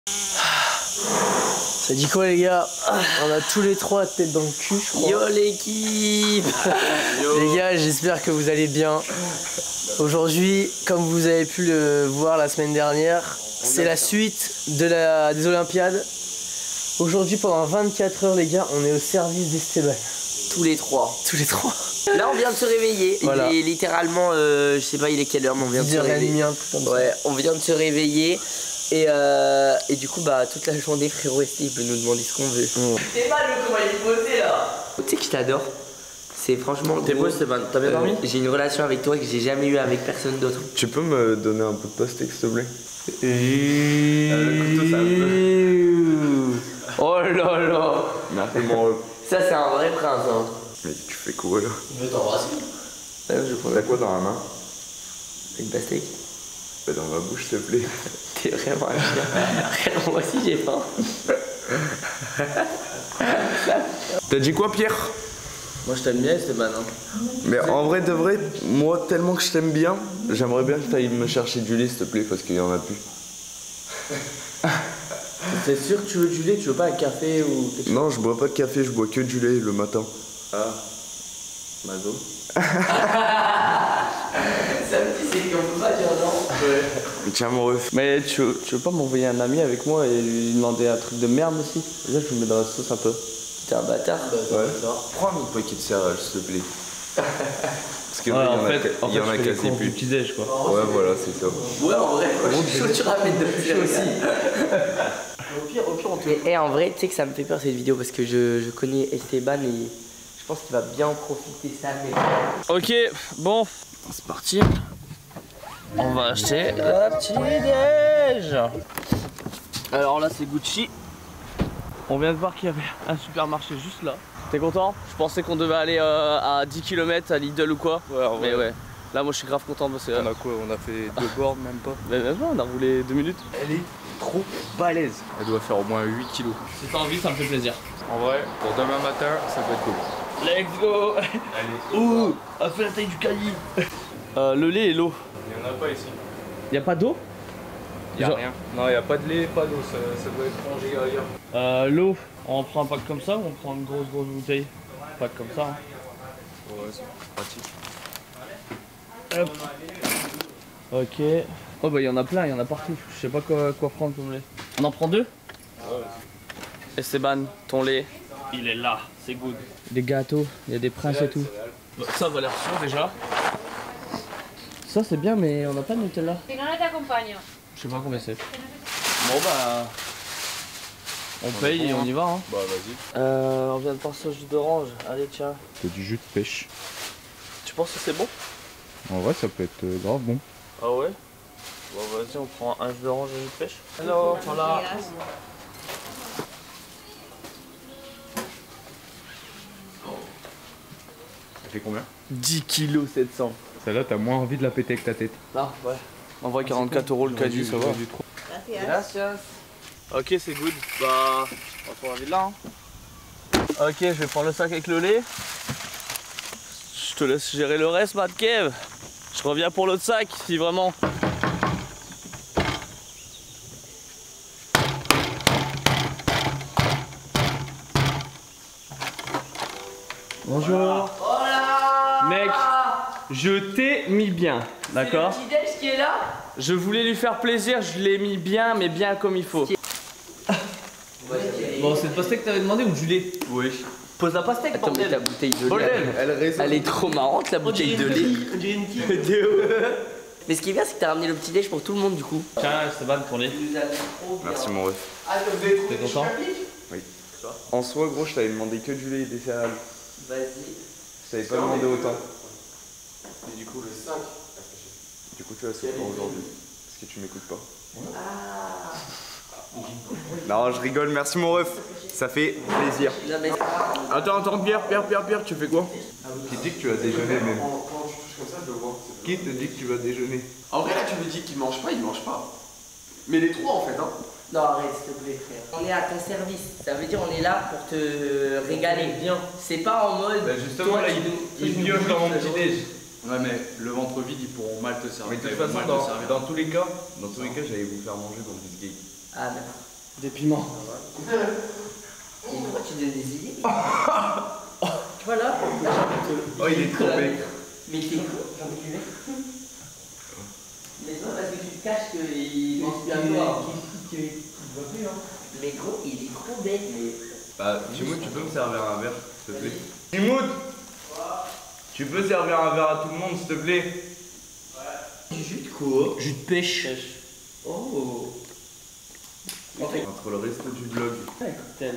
Ça dit quoi les gars? On a tous les trois la tête dans le cul, je crois. Yo l'équipe. Les gars, j'espère que vous allez bien. Aujourd'hui, comme vous avez pu le voir la semaine dernière, c'est la suite des Olympiades. Aujourd'hui, pendant 24 heures les gars, on est au service d'Esteban. Tous les trois. Tous les trois. Là on vient de se réveiller. Voilà. Il est littéralement, je sais pas il est quelle heure, mais on vient de se réveiller. Ouais, on vient de se réveiller. Et du coup bah toute la journée frérot il peut nous demander ce qu'on veut. T'es mal comment il est posé là. Tu sais que je t'adore. C'est franchement. T'es beau Esteban, t'as bien dormi? J'ai une relation avec toi que j'ai jamais eu avec personne d'autre. Tu peux me donner un peu de pastèque s'il te plaît? Le couteau, ça oh là là. Merci mon ref. Ça c'est un vrai prince hein. Mais tu fais quoi là? Je veux t'embrasser. T'as quoi dans la main? Une pastèque. Bah dans ma bouche s'il te plaît. T'es vraiment un chien. Moi aussi j'ai faim. T'as dit quoi Pierre? Moi je t'aime bien Esteban hein. Mais en vrai de vrai, moi tellement que je t'aime bien, j'aimerais bien que tu ailles me chercher du lait s'il te plaît parce qu'il y en a plus. T'es sûr que tu veux du lait? Tu veux pas un café ou quelque chose? Non, je bois pas de café, je bois que du lait le matin. Ah, Mazo. Ça me dit c'est qu'on peut pas dire non. Ouais. Mais tiens mon ref. Mais tu veux pas m'envoyer un ami avec moi et lui demander un truc de merde aussi? Déjà je me mets dans la sauce un peu. T'es un bâtard. Ouais. Prends un autre paquet de céréales s'il te plaît. Parce que Ouais, il y en a quasi plus. Petit déj quoi. Ouais voilà c'est ça. Ouais en vrai, je suis chaud tu ramènes de plus aussi. Au pire on te... Et en vrai tu sais que ça me fait peur cette vidéo parce que je connais Esteban et je pense qu'il va bien en profiter ça. Mais... Ok, bon, c'est parti. On va acheter le petit déj. Alors là c'est Gucci. On vient de voir qu'il y avait un supermarché juste là. T'es content? Je pensais qu'on devait aller à 10 km à Lidl ou quoi. Ouais, mais ouais. Là moi je suis grave content parce que... On a quoi? On a fait 2 bornes même pas? Mais même pas, on a roulé 2 minutes. Elle est trop balèze. Elle doit faire au moins 8 kilos. Si t'as envie ça me fait plaisir. En vrai, pour demain matin, ça peut être cool. Let's go. Allez. Ouh, a fait la taille du cahier. Le lait et l'eau. Il n'y en a pas ici. Y'a pas d'eau? Y'a rien. Non, il n'y a pas de lait, pas d'eau, ça doit être rangé ailleurs. L'eau, on prend un pack comme ça ou on prend une grosse bouteille? Un pack comme ça. Hein. Ouais, c'est pratique. Hop. Ok. Oh bah il y en a plein, il y en a partout. Je sais pas quoi prendre comme lait. On en prend 2? Ouais. Esteban, ton lait, il est là, c'est good. Des gâteaux, il y a des princes et tout. Ça va l'air sûr déjà. Ça c'est bien mais on n'a pas de Nutella. Si non, te accompagno. Je sais pas combien c'est. Bon bah... On paye et on y va hein. Bah vas-y. On vient de passer au jus d'orange. Allez tiens. C'est du jus de pêche. Tu penses que c'est bon? En vrai, ça peut être grave bon. Ah ouais? Bon vas-y on prend un jus d'orange et une pêche. Hello, voilà. Ça fait combien? 10 kg 700. Celle-là, t'as moins envie de la péter avec ta tête. Ah ouais. En vrai 44 € le caddie ça va. Gracias. Ok c'est good. Bah on va prendre la vie de là hein. Ok je vais prendre le sac avec le lait. Je te laisse gérer le reste Mad Kev. Je reviens pour l'autre sac si vraiment. Bonjour. Hola. Mec, je t'ai mis bien, d'accord? C'est le petit déj qui est là. Je voulais lui faire plaisir, je l'ai mis bien, mais bien comme il faut. Bon, c'est le pastèque que t'avais demandé ou du lait? Oui. Pose la pastèque, Attends mais ta bouteille de lait. Bordel. Elle est trop marrante la bouteille de lait. Mais ce qui est bien c'est que t'as ramené le petit déj pour tout le monde du coup. Tiens, Esteban, ton lait. Merci mon ref. T'es content? Oui. En soi, gros, je t'avais demandé que du lait et des céréales. Vas-y. Je t'avais pas demandé autant. Et du coup, le 5. Du coup, tu vas sauter aujourd'hui. Parce que tu m'écoutes pas. Non, je rigole, merci mon ref. Ça fait plaisir. Non, mais... Attends, Pierre, tu fais quoi? Qui dit que tu vas déjeuner même? Quand tu touches comme ça, je le vois. Qui te dit que tu vas déjeuner? En vrai, là, tu me dis qu'il mange pas, il mange pas. Mais les trois, en fait, hein. Non, arrête s'il te plaît frère. On est à ton service. Ça veut dire on est là pour te régaler. Bien. C'est pas en mode... Bah justement toi, là tu ils nous piochent dans mon bouffes, petit déj. Ouais mais le ventre vide ils pourront mal te servir. Mais de toute façon, dans tous les cas, j'allais vous faire manger dans le game. Ah d'accord. Des piments. Et pourquoi tu donnes des idées? Voilà. Oh, il est trempé. Mais t'es con, j'ai envie de lui mettre. Mais c'est pas parce que tu te caches qu'il te voit plus, hein. Mais gros, il est trop bête, mais. Bah, Timout, tu peux me servir un verre, s'il te plaît? Timout, tu peux servir un verre à tout le monde, s'il te plaît? Du jus de quoi? Jus de pêche. Oh. Entre le resto du vlog. Ouais, cocktail.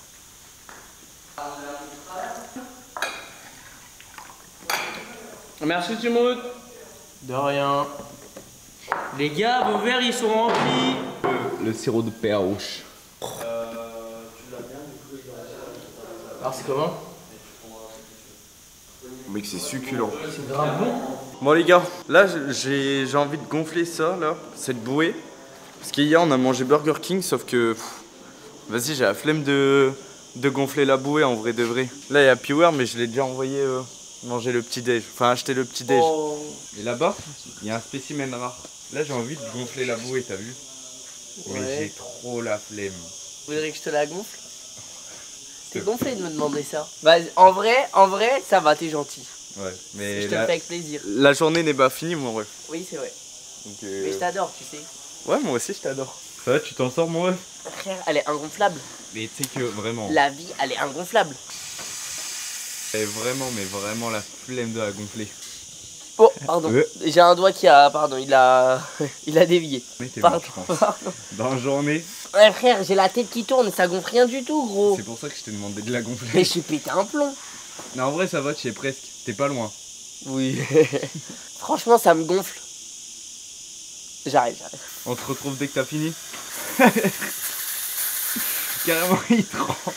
Merci Timout. De rien. Les gars, vos verres ils sont remplis. Le sirop de perrouche. Alors c'est comment? Mec, c'est succulent. C'est grave bon. Bon les gars, là j'ai envie de gonfler ça, là, cette bouée. Parce qu'hier on a mangé Burger King, sauf que... Vas-y, j'ai la flemme de gonfler la bouée en vrai de vrai. Là il y a Piwer, mais je l'ai déjà envoyé manger le petit déj. Enfin acheter le petit déj. Oh. Et là-bas, il y a un spécimen rare. Là j'ai envie de gonfler la bouée, t'as vu? Mais Ouais. j'ai trop la flemme. Vous voudrez que je te la gonfle? C'est gonflé de me demander ça. Bah, en vrai, ça va, t'es gentil. Ouais, mais Je te le fais avec plaisir. la journée n'est pas finie, mon ref. Oui, c'est vrai. Donc, Mais je t'adore, tu sais. ouais, moi aussi je t'adore. Ça va, tu t'en sors, mon ref? Frère, elle est ingonflable. Mais tu sais que vraiment, La vie, elle est ingonflable. c'est vraiment la flemme de la gonfler. Oh, pardon. J'ai un doigt qui a. Pardon, il a dévié. Mais t'es mort, Pardon. je pense. Pardon. Dans la journée, Ouais, frère, j'ai la tête qui tourne, ça gonfle rien du tout, gros. c'est pour ça que je t'ai demandé de la Mais gonfler. je suis pété un plomb. Non, en vrai, ça va, tu es presque. T'es pas loin. Oui. Franchement, ça me gonfle. J'arrive. On se retrouve dès que t'as fini. Carrément, il trempe.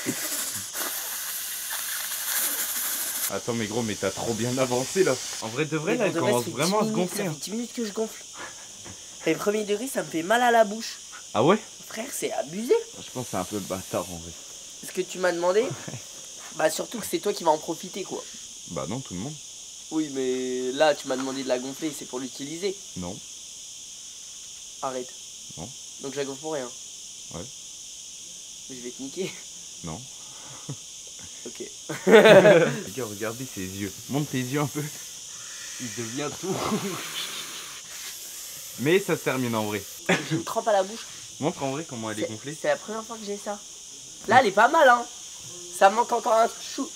Attends, mais gros, mais t'as trop bien avancé là. En vrai, de vrai, là, Mais elle pour de commence ça fait vraiment à 10 se minutes, gonfler. Ça fait 10 minutes que je gonfle. Et le premier degré, ça me fait mal à la bouche. Ah ouais? Frère, c'est abusé. Je pense que c'est un peu bâtard en vrai. Ce que tu m'as demandé, bah surtout que c'est toi qui vas en profiter, quoi. Bah non, tout le monde. Oui, mais là, tu m'as demandé de la gonfler, c'est pour l'utiliser. Non. Arrête. Non. Donc je la gonfle pour rien. Ouais. Mais je vais te niquer. Non. Ok. Les gars, regardez ses yeux. Monte tes yeux un peu. Il devient tout rouge. Mais ça se termine en vrai. J'ai une trempe à la bouche. Montre en vrai comment elle est gonflée. C'est la première fois que j'ai ça. Là, elle est pas mal, hein. Ça manque encore un chou.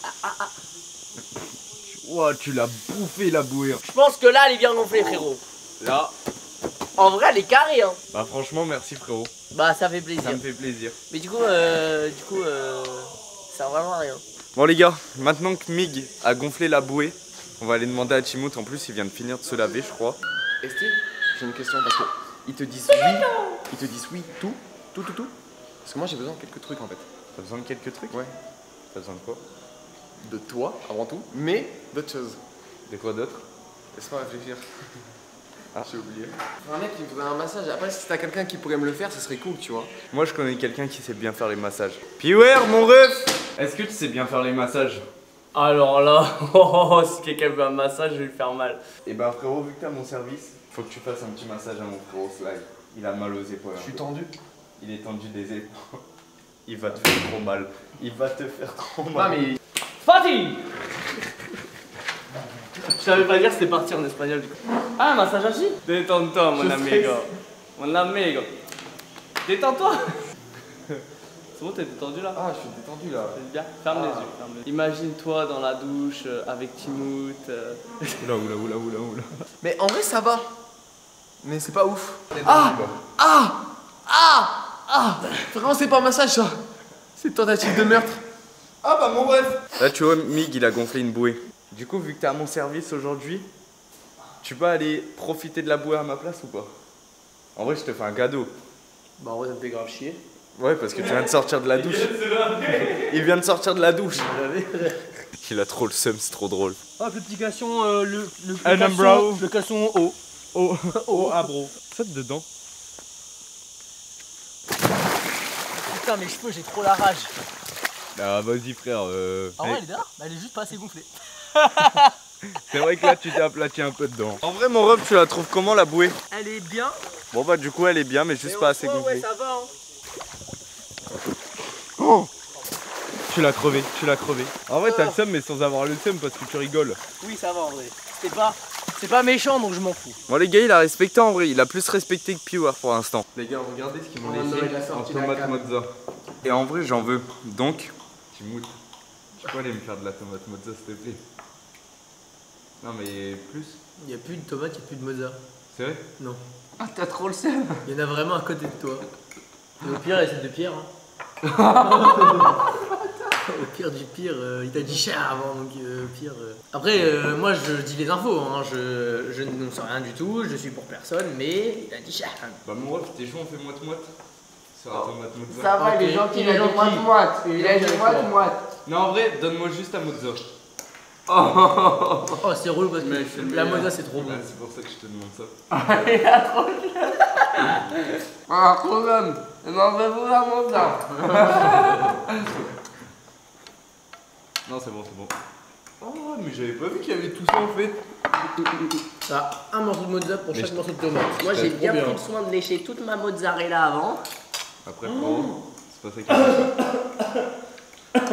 Ouah, tu l'as bouffé la bouée. Je pense que là, elle est bien gonflée, frérot. Là. En vrai, elle est carrée, hein. Bah franchement, merci frérot. Bah, ça fait plaisir. Ça me fait plaisir. Mais du coup, ça sert vraiment à rien. Bon les gars, maintenant que Mig a gonflé la bouée, on va aller demander à Timout. En plus, il vient de finir de se laver, je crois. Esti, j'ai une question parce que ils te disent oui, tout. Parce que moi j'ai besoin de quelques trucs en fait. T'as besoin de quelques trucs? Ouais. T'as besoin de quoi? De toi avant tout, mais d'autres choses. De quoi d'autre? Laisse-moi réfléchir. Ah. J'ai oublié. Un mec qui me faisait un massage. Après, si t'as quelqu'un qui pourrait me le faire, ce serait cool, tu vois. Moi, je connais quelqu'un qui sait bien faire les massages. Piwer, mon ref! Est-ce que tu sais bien faire les massages? Alors là, si quelqu'un veut un massage, je vais lui faire mal. Et bah frérot, vu que t'as mon service, faut que tu fasses un petit massage à mon frérot Sly. Il a mal aux épaules. Je suis tendu. Il est tendu des épaules. Il va te faire trop mal. Il va te faire trop Ah, mal. mais. Fatih. Je savais pas dire c'était parti en espagnol du coup. Ah, un massage assis? Détends-toi, mon amigo. Mon amigo. Détends-toi. C'est bon, t'es détendu là? Ah, je suis détendu là. C'est bien. Ferme les yeux. Ferme les yeux. Imagine-toi dans la douche avec Timout. Oula. Mais en vrai, ça va. Mais c'est pas ouf. Vraiment, c'est pas un massage ça. C'est une tentative de meurtre. Ah bah mon bref. Là tu vois, Mig il a gonflé une bouée. Du coup, vu que t'es à mon service aujourd'hui, tu peux aller profiter de la bouée à ma place ou pas? En vrai, je te fais un cadeau. Bah, en vrai, ça me fait grave chier. Ouais, parce que tu viens de sortir de la douche. Il vient de sortir de la douche. Il a trop le seum, c'est trop drôle. Ah, l'application, le caleçon haut. Oh, ah bro. Saute dedans. Putain, mes cheveux, j'ai trop la rage. Ah vas-y frère. Ah ouais, elle est dehors? Bah, elle est juste pas assez gonflée. C'est vrai que là tu t'es aplati un peu dedans. En vrai mon ref, tu la trouves comment la bouée? Elle est bien. Bon bah du coup elle est bien mais juste pas assez gonflée. Ouais, ça va, hein. tu l'as crevé, tu l'as crevé. En vrai, t'as le seum, mais sans avoir le seum parce que tu rigoles. Oui, ça va en vrai. C'est pas méchant donc je m'en fous. Bon, les gars, il a respecté en vrai. Il a plus respecté que Piware pour l'instant. Les gars, regardez ce qu'ils m'ont laissé en tomate mozza. Et en vrai, j'en veux. Donc, Timout, tu peux aller me faire de la tomate mozza s'il te plaît? Non, mais plus. Il n'y a plus de tomate, il n'y a plus de mozza. C'est vrai? Non. Ah, t'as trop le seum. Il y en a vraiment à côté de toi. Et au pire, il y a celle de Pierre. Hein. Au pire du pire, il t'a dit cher avant, donc pire. Après, moi je dis les infos, hein. Je ne sais rien du tout, je suis pour personne, mais il a dit cher. Bah, mon ref, t'es chaud, on fait moite-moite sur la tomate mozza. Ça va, les gens qui l'ont dit moite-moite. Il a dit moite-moite. Non, en vrai, donne-moi juste la mozza. Oh, c'est relou parce que la mozza c'est trop bon. Ouais, c'est pour ça que je te demande ça. Il a trop cher. Ah, trop bonne. Non, veux-vous la mozza? Non, c'est bon, c'est bon. Oh, mais j'avais pas vu qu'il y avait tout ça en fait. Ça a un morceau de mozza pour chaque morceau de tomate. Moi j'ai bien pris le soin de lécher toute ma mozzarella avant. Après, frérot, c'est pas ça qui est.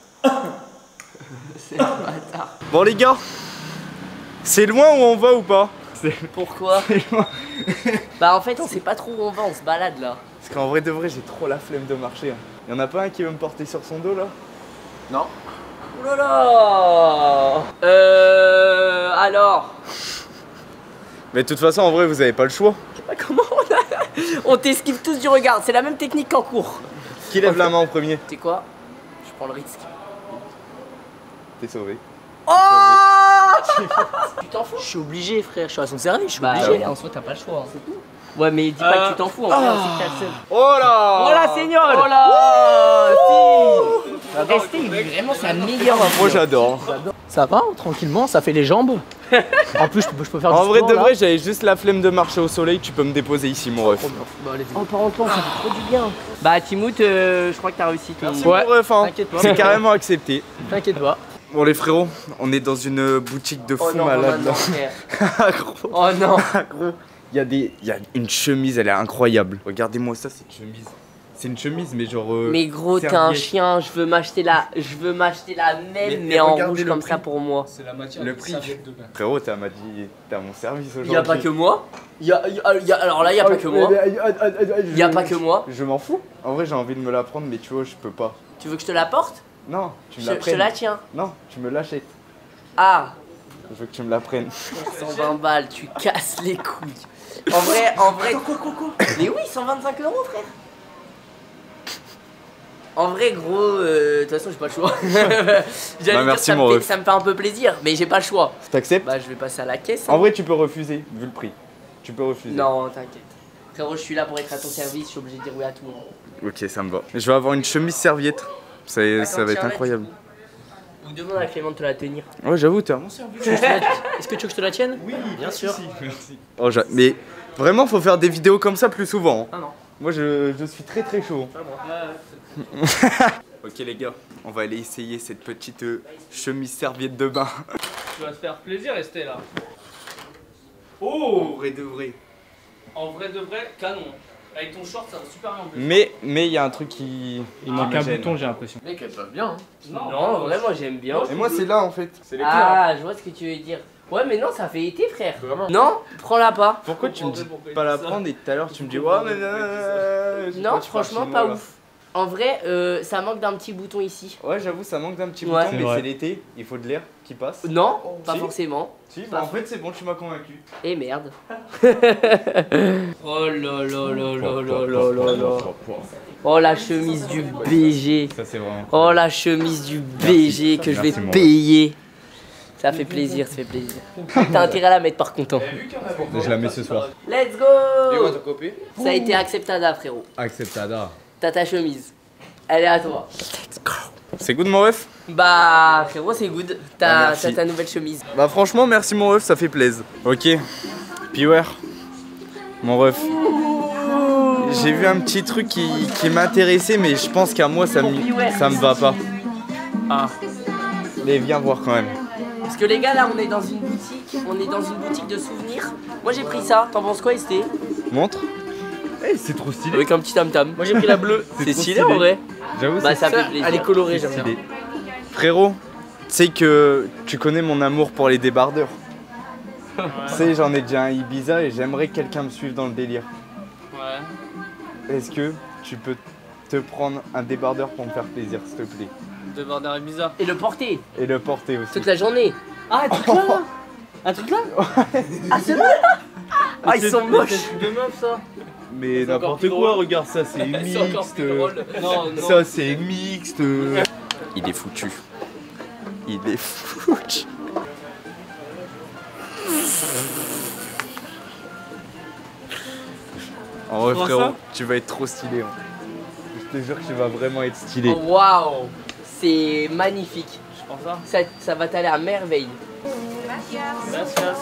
C'est un bâtard. Bon, les gars, c'est loin où on va ou pas? Pourquoi? Bah en fait on sait pas trop où on va, on se balade là. Parce qu'en vrai de vrai, j'ai trop la flemme de marcher. Y'en a pas un qui veut me porter sur son dos là? Non. Oh là là. Alors. Mais de toute façon, en vrai, vous avez pas le choix. Je sais pas comment on t'esquive tous du regard, c'est la même technique qu'en cours. Qui lève la main en premier? Tu sais quoi? Je prends le risque. T'es sauvé. Oh. Tu t'en fous? Je suis obligé frère, je suis à son service, je suis obligé. Ouais, en soi t'as pas le choix. C'est tout. Ouais mais dis pas que tu t'en fous, en vrai on sait que t'as le seum. Oh là! Oh la seigneur! Oh là! Si. Rester, vraiment c'est la meilleure. Moi j'adore. Ça va, tranquillement, ça fait les jambes. En plus je peux faire du En vrai sport, de là. vrai, j'avais juste la flemme de marcher au soleil. Tu peux me déposer ici, mon ref. Bah, allez-y. En parlant de temps, ça fait trop du bien. Bah Timout, je crois que t'as réussi ton. Merci, mon ref, hein. T'inquiète pas. C'est carrément accepté. T'inquiète pas. Bon, les frérots, on est dans une boutique de fou Oh non, malade là. non, frère. Gros. Oh non. Gros, il y a une chemise, elle est incroyable. Regardez-moi ça, cette chemise. C'est une chemise, mais genre. Mais gros, t'es un chien, je veux m'acheter la même, mais en regardez rouge le comme prix. ça pour moi. C'est la matière Le de prix. serviette de bain. Frérot, t'as mon service aujourd'hui. Y'a pas que moi. Alors là, y'a pas que moi. Y'a pas que moi. Je m'en fous. En vrai, j'ai envie de me la prendre, mais tu vois, je peux pas. Tu veux que je te la porte? Non, tu me Je la te prennes. la tiens. Non, tu me l'achètes. Ah, Je veux que tu me la prennes. 120 balles, tu casses les couilles. En vrai. Quoi. Mais oui, 125 € frère. En vrai, gros, de toute façon, j'ai pas le choix. J'allais dire, merci, ça, mon ref. ça me fait un peu plaisir, mais j'ai pas le choix. T'acceptes? Bah, je vais passer à la caisse. En hein. vrai, tu peux refuser, vu le prix. Tu peux refuser. Non, t'inquiète. Frérot, je suis là pour être à ton service, je suis obligé de dire oui à tout. Ok, ça me va. Je vais avoir une chemise serviette. Ça va être tiens, incroyable. Ou demande à Clément de te la tenir. Ouais, j'avoue, t'es un bon service. Est-ce que tu veux que je te la tienne? Oui, bien sûr. Merci. Oh, mais vraiment, faut faire des vidéos comme ça plus souvent. hein. Ah non. Moi, je suis très très chaud. Pas moi. Ok, les gars, on va aller essayer cette petite chemise serviette de bain. Tu vas te faire plaisir, rester là. Oh, vrai de vrai. En vrai de vrai, canon. Avec ton short, ça va super bien en plus. Mais il y a un truc qui. Il manque me un gêne. bouton, j'ai l'impression. Mec, elles peuvent bien. Hein. Non, vraiment, j'aime bien. Et moi, c'est là en fait. C'est les Ah, je vois ce que tu veux dire. Ouais, mais non, ça fait été, frère. Vraiment. Non, prends-la pas. Pourquoi tu me dis Pourquoi il pas dit la ça prendre et tout à l'heure tu me dis ouais, mais. Non, franchement, pas ouf. En vrai, ça manque d'un petit bouton ici. Ouais, j'avoue, ça manque d'un petit Ouais. bouton, C'est mais vrai. c'est l'été, il faut de l'air qui passe. Non, pas Si. forcément. Si, bah en fait, c'est bon, tu m'as convaincu. Et merde. Oh là là là là là là là là. Oh la chemise du BG. Ça, c'est vraiment. Oh la chemise du BG que je vais Merci, mon payer. Ça fait plaisir, ça fait plaisir. T'as intérêt à la mettre par contre. Je la mets ce soir. Let's go. copie? Ça a été acceptada frérot. Acceptada. T'as ta chemise. Elle est à toi. C'est good, mon ref? Bah frérot c'est good. Ah, T'as merci. ta nouvelle chemise. Bah, franchement, merci, mon ref, ça fait plaisir. Ok. Piwer. Mon ref. J'ai vu un petit truc qui m'intéressait, mais je pense qu'à moi, ça me va pas. Ah. Mais viens voir quand même. Parce que les gars là on est dans une boutique de souvenirs. Moi j'ai pris ça, t'en penses quoi ST? Montre. Eh, c'est trop stylé. Avec un petit tam tam. Moi j'ai pris la bleue. C'est trop stylé stylé. en vrai. J'avoue, Bah, c'est ça fait plaisir. Elle est colorée, j'aime bien. stylé. Frérot, tu sais que tu connais mon amour pour les débardeurs. Tu sais, j'en ai déjà un Ibiza et j'aimerais que quelqu'un me suive dans le délire. Ouais. Est-ce que tu peux te prendre un débardeur pour me faire plaisir, s'il te plaît? Débardeur bizarre. Et le porter Et le porter aussi. toute la journée. Ah, un truc là. Un truc là. Ah, c'est vrai. Ah, ils sont moches. De meuf ça. Mais C'est encore n'importe plus quoi, drôle. regarde ça, c'est C'est encore mixte. plus drôle. Non, non. Ça, c'est mixte. Il est foutu. Il est foutu. En vrai, Comment frérot, ça tu vas être trop stylé. Hein. Je te jure que tu vas vraiment être stylé. Oh, waouh. C'est magnifique. Je pense ça. Ça va t'aller à merveille. Gracias.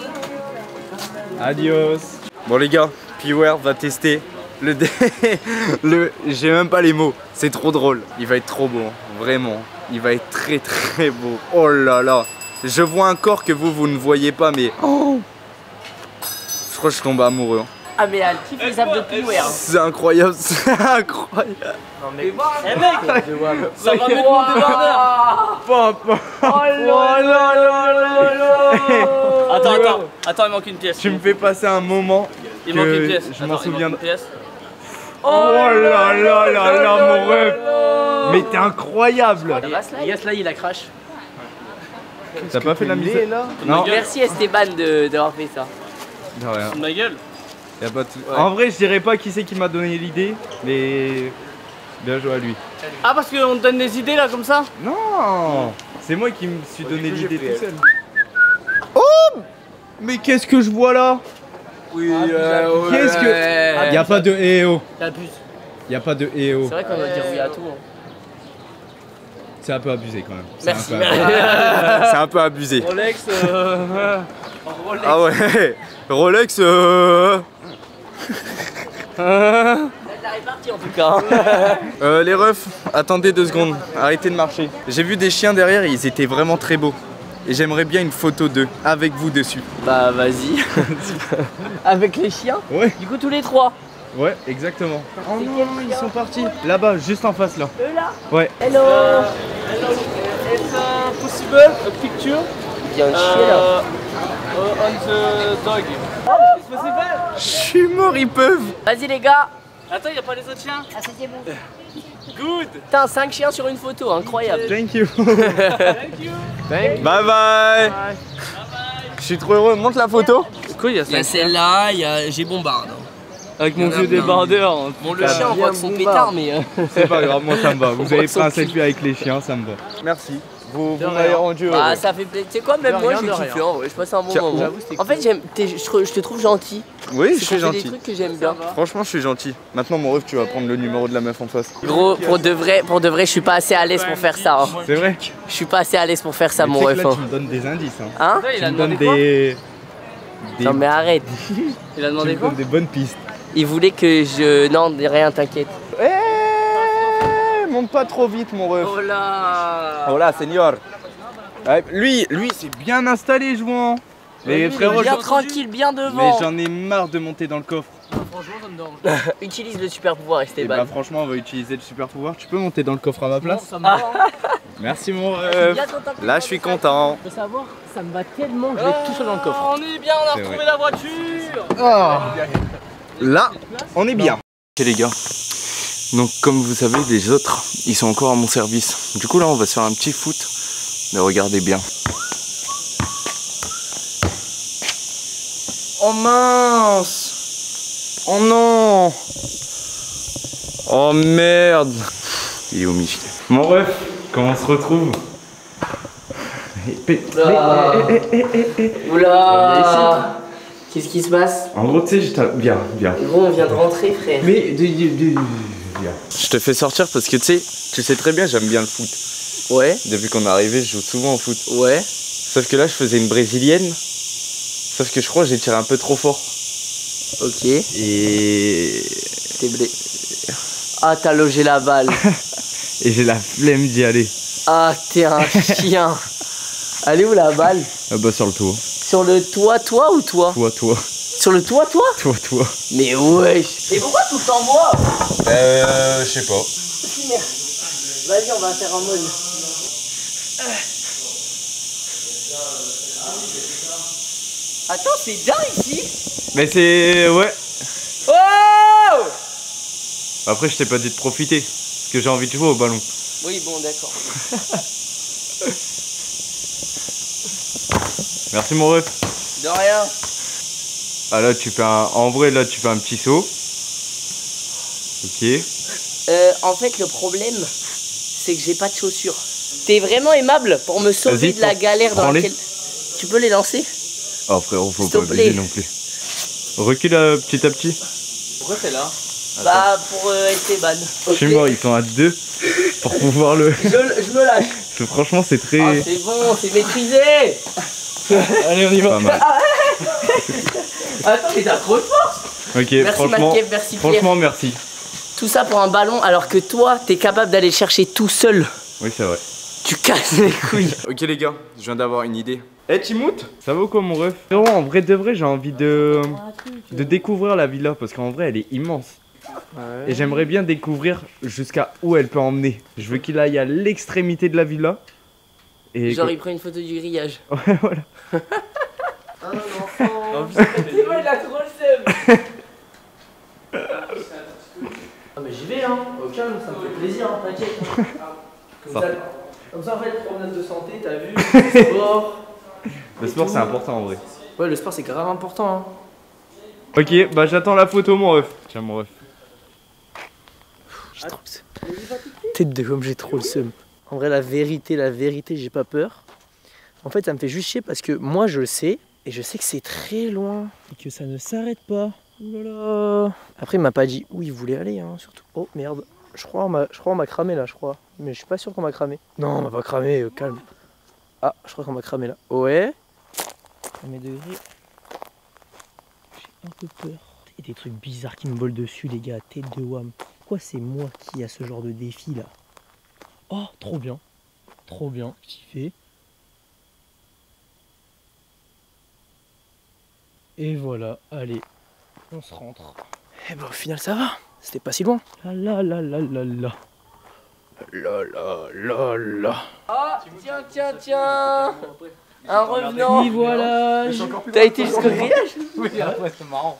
Adios. Bon les gars, P-Ware va tester le j'ai même pas les mots, c'est trop drôle. Il va être trop beau, hein. Vraiment. Il va être très très beau. Oh là là. Je vois un corps que vous ne voyez pas mais... Oh. Je crois que je tombe amoureux. Hein. Ah, mais elle kiffe les abdos de P-Ware. C'est incroyable, c'est incroyable. Non, mais. Eh mec, ça va mettre mon débardeur. Papa. Oh là là. Attends, il manque une pièce. Tu me fais passer un moment Il que manque une pièce. je m'en Attends, il manque souviens. une pièce. Oh là là là là mon rêve. Mais t'es incroyable. Ça va, Sly? Les gars, là, il a crash. T'as pas fait de la musique? là? Non. Merci Esteban d'avoir fait ça. De rien. De ma gueule. Y a pas de... En vrai, je dirais pas qui c'est qui m'a donné l'idée, mais bien joué à lui. Ah, parce qu'on te donne des idées là comme ça. Non, c'est moi qui me suis donné l'idée tout seul. Oh, mais qu'est-ce que je vois là? Oui, Qu'est-ce que... Y a pas de EO. T'abuses. Y a pas de EO. C'est vrai qu'on va dire oui à tout. Hein. C'est un peu abusé quand même. Merci. C'est un peu abusé. Rolex. Ah ouais. Rolex. La répartie en tout cas. Les refs, attendez 2 secondes, arrêtez de marcher. J'ai vu des chiens derrière et ils étaient vraiment très beaux. Et j'aimerais bien une photo d'eux, avec vous dessus. Bah vas-y. Avec les chiens. Ouais. Du coup tous les trois. Ouais, exactement. Oh non, ils sont partis. Là-bas, juste en face là. Eux là. Ouais. Hello. It's possible a picture Il y a un chien là. on the dog. It's possible. Je suis mort, ils peuvent. Vas-y les gars. Attends, y a pas les autres chiens. Ah, c'était bon. Good. Putain 5 chiens sur une photo, incroyable. Thank you. Thank you. Bye bye. Je suis trop heureux, montre la photo. Quoi, y a Il y a celle-là, il y a j'ai bombarde. Avec mon Il y en a vieux plein. débardeur. Bon le chien on voit que son pétard mais C'est pas grave, moi ça me va. Vous voit avez que pris un son cul. selfie avec les chiens, ça me va. Merci. Vous De m'avez rien. rendu heureux. ah ça fait plaisir. Tu sais quoi même De moi rien, j'ai de kiffé rien. en vrai, je passe un bon Tiens, moment. j'avoue, c'était En fait je te trouve gentil. Oui, je Tu suis fais des gentil. trucs que j'aime bien. Franchement, je suis gentil. Maintenant, mon rêve, tu vas prendre le numéro de la meuf en face. Gros pour de vrai je suis pas assez à l'aise pour faire ça. Hein. C'est vrai? Je suis pas assez à l'aise pour faire ça Mais mon tu sais ref. que là, Hein. tu me donnes des indices. Hein. Hein Il Tu a me donnes demandé quoi des Non mais arrête. Il a tu demandé me quoi donnes des bonnes pistes. Il voulait que je... Non, rien, t'inquiète. Monte pas trop vite, mon ref. Oh là. Hola, señor. Ouais, lui, c'est bien installé, jouant. Mais frérot, Bien tranquille, bien mais devant. j'en ai marre de monter dans le coffre. Franchement, ça me dérange. Utilise le super pouvoir, Et bah Esteban. franchement, on va utiliser le super pouvoir. Tu peux monter dans le coffre à ma Non, place? ça me va. Merci, mon ref. Là, je suis content. Faut savoir, ça me va tellement que je vais tout seul dans le coffre. On est bien, on a C'est retrouvé vrai. la voiture. Là, on est bien. Ok les gars, donc comme vous savez, les autres, ils sont encore à mon service. Du coup là, on va se faire un petit foot, mais regardez bien. Oh mince! Oh non! Oh merde! Il est où Michel? Mon ref, comment on se retrouve? Oula. Qu'est-ce qui se passe? En gros, tu sais, j'étais... Viens. Gros, on vient de rentrer, frère. Mais je te fais sortir parce que tu sais très bien, j'aime bien le foot. Ouais, Depuis qu'on est arrivé, je joue souvent au foot. ouais. Sauf que là, je faisais une brésilienne. Sauf que je crois que j'ai tiré un peu trop fort. Ok, Et t'es blé. Ah, t'as logé la balle. j'ai la flemme d'y aller. Ah, t'es un chien. Elle est où la balle? Ah bah sur le toit. Sur le toit, toi ou toi? Toi. Sur le toit, toi? Toi. Mais wesh. Et pourquoi tout le temps moi? Je sais pas. Vas-y, on va faire en mode. Attends, c'est dingue ici. Mais c'est... ouais. Oh! Après, je t'ai pas dit de profiter. Parce que j'ai envie de jouer au ballon. Oui, bon, d'accord. Merci mon ref. De rien. Ah là, tu fais un... En vrai, là, tu fais un petit saut. Ok. En fait, le problème, c'est que j'ai pas de chaussures. T'es vraiment aimable pour me sauver de la galère dans laquelle... Tu peux les lancer? Oh frérot, faut S'il te pas plaît. abuser non plus. Recule petit à petit. Pourquoi t'es là? Bah, pour être ban. Chez moi, ils sont à 2 pour pouvoir le... Je me lâche. Parce que franchement, c'est très... Ah, c'est bon, c'est maîtrisé. Allez, on y va. Pas mal. Attends, mais t'as trop de force. Ok, Merci franchement, Mathieu, merci Pierre. franchement, merci. Tout ça pour un ballon alors que toi, t'es capable d'aller le chercher tout seul. Oui, c'est vrai. Tu casses les couilles. Ok les gars, je viens d'avoir une idée. Eh Timout, ça va ou quoi mon ref? Frérot, en vrai de vrai, j'ai envie de découvrir la villa parce qu'en vrai, elle est immense. Ouais. Et j'aimerais bien découvrir jusqu'à où elle peut emmener. Je veux qu'il aille à l'extrémité de la villa. Et genre, il prend une photo du grillage. Ouais, voilà. Ah non, enfant. C'est vrai, il a trop le seum. Ah mais j'y vais hein, au calme, ça me fait plaisir, hein, t'inquiète. Comme ça en fait, promenade de santé, t'as vu, le sport. Le sport c'est important en vrai. Ouais, le sport c'est grave important. Hein. Ok, bah j'attends la photo mon ref. Tiens mon ref. J'ai trop le seum. Tête de gomme, j'ai trop le seum. En vrai, la vérité, j'ai pas peur. En fait, ça me fait juste chier parce que moi je le sais, et je sais que c'est très loin, et que ça ne s'arrête pas. Oh là là. Après, il m'a pas dit où il voulait aller, hein, surtout. Oh merde, je crois on m'a cramé là, je crois. Mais je suis pas sûr qu'on m'a cramé. Non, on m'a pas cramé, calme. Ah, je crois qu'on m'a cramé là. Ouais. À mes degrés. J'ai un peu peur. Il y a des trucs bizarres qui me volent dessus, les gars, tête de wham. Pourquoi c'est moi qui a ce genre de défi là? Oh, trop bien. Trop bien, kiffé. Et voilà, allez, on se rentre. Et bah au final ça va, c'était pas si loin. La la la la la la. La la la la. Ah, tiens. Un revenant. Oui, voilà. T'as été jusqu'au grillage? Oui, après c'est marrant.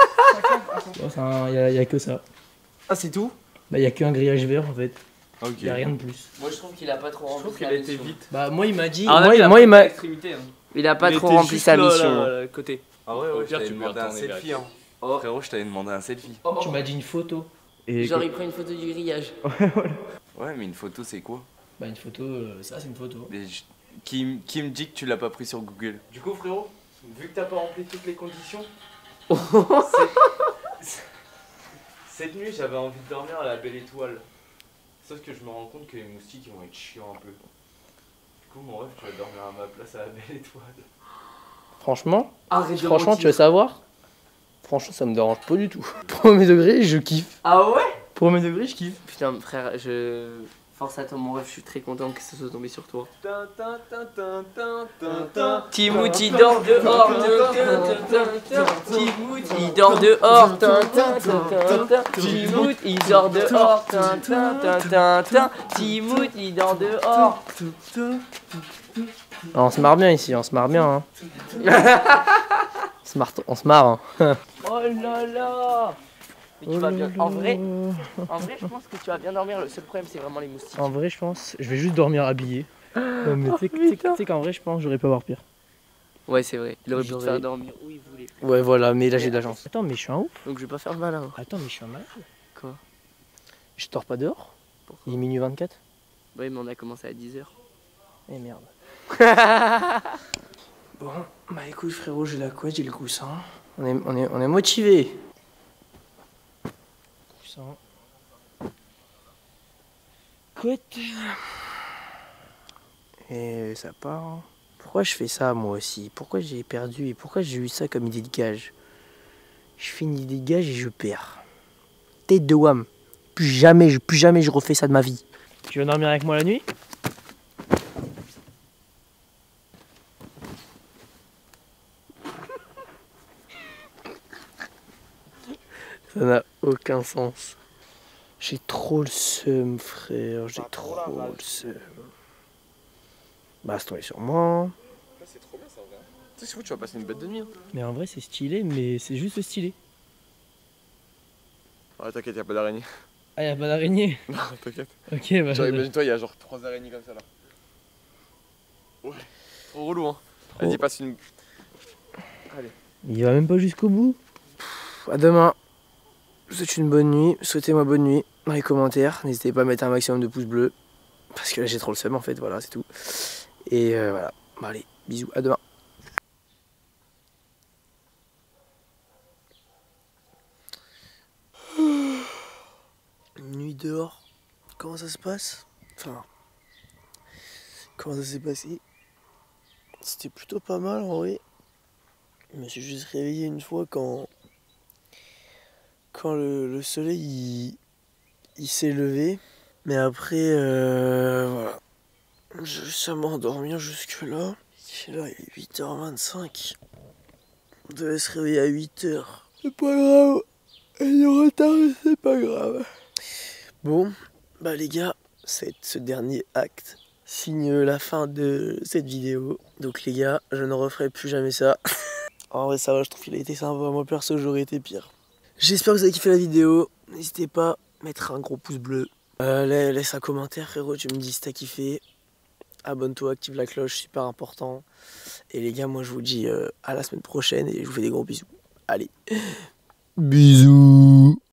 Il y a que ça. Ah, c'est tout? Bah, il y a qu'un grillage vert en fait. Ok. Il y a rien de plus. Moi je trouve qu'il a pas trop rempli. Je trouve qu'il a été vite. Bah, moi il m'a dit. Moi il m'a extrémité. Hein. Il a pas trop rempli sa mission. Côté. Ah ouais, Au ouais, je pire, t'avais tu peux demandé un retourner selfie hein. Oh. Frérot, je t'avais demandé un selfie. Tu m'as dit une photo. Et Genre il prend une photo du grillage. Ouais, mais une photo c'est quoi? Bah une photo, ça c'est une photo. Mais qui me dit que tu l'as pas pris sur Google? Du coup frérot, vu que t'as pas rempli toutes les conditions, cette nuit j'avais envie de dormir à la Belle Étoile. Sauf que je me rends compte que les moustiques ils vont être chiants un peu. Du coup mon rêve, tu vas dormir à ma place à la Belle Étoile. Franchement, Arrête de franchement mentir. tu veux savoir? Franchement ça me dérange pas du tout. Premier degré, je kiffe. Ah ouais? Premier degré, je kiffe. Putain frère, force à toi mon rêve, je suis très content que ça soit tombé sur toi. Timothy dort dehors. Timothy dort dehors. Timothy dort dehors. Timothy dort dehors. On se marre bien ici, on se marre bien. Hein. On se marre. Hein. Oh là là. Mais tu vas bien. En vrai, je pense que tu vas bien dormir. Le seul problème, c'est vraiment les moustiques. En vrai, je pense, je vais juste dormir habillé. Mais tu sais qu'en vrai, je pense, j'aurais pu avoir pire. Ouais, c'est vrai. Il aurait pu te faire dormir où il voulait. Ouais, voilà, mais là j'ai de la chance. Attends, mais je suis un ouf. Donc je vais pas faire le malin. Attends, mais je suis un malade. Quoi? Je dors pas dehors? Pourquoi? Il est minuit 24. Ouais, mais on a commencé à 10h. Eh merde. Bon, bah écoute frérot, j'ai la couette, j'ai le coussin. On est motivé. Coussin. Couette. Et ça part. Pourquoi je fais ça moi aussi? Pourquoi j'ai perdu et pourquoi j'ai eu ça comme idée de gage? Je fais une idée de gage et je perds. Tête de wham. Plus jamais je refais ça de ma vie. Tu veux dormir avec moi la nuit? Ça n'a aucun sens. J'ai trop le seum, frère. J'ai trop le seum. Baston est sur moi. C'est trop bien ça, en vrai. Tu sais, tu vas passer une bête de nuit. Hein. Mais en vrai, c'est stylé, mais c'est juste stylé. Ouais, t'inquiète, y'a pas d'araignée. Ah, y'a pas d'araignée? Non, t'inquiète. Ok, bah. Genre, imagine-toi, il y a genre 3 araignées comme ça là. Ouais. Trop relou, hein. Vas-y, passe une. Allez. Il va même pas jusqu'au bout. À demain. Je vous souhaite une bonne nuit. Souhaitez-moi bonne nuit dans les commentaires. N'hésitez pas à mettre un maximum de pouces bleus. Parce que là, j'ai trop le seum en fait. Voilà, c'est tout. Et voilà. Bon, allez, bisous. À demain. Une nuit dehors. Comment ça se passe? Enfin. Comment ça s'est passé? C'était plutôt pas mal en vrai. Je me suis juste réveillé une fois quand le soleil il s'est levé. Mais après, voilà. J'ai réussi à m'endormir jusque là. Et là, il est 8h25. On devait se réveiller à 8h. C'est pas grave. Il est en retard, mais c'est pas grave. Bon, bah les gars, ce dernier acte signe la fin de cette vidéo. Donc les gars, je ne referai plus jamais ça. En vrai ça va, je trouve qu'il a été sympa. Moi perso j'aurais été pire. J'espère que vous avez kiffé la vidéo. N'hésitez pas à mettre un gros pouce bleu. Laisse un commentaire frérot, tu me dis si t'as kiffé. Abonne-toi, active la cloche, super important. Et les gars, moi je vous dis à la semaine prochaine et je vous fais des gros bisous. Allez, bisous.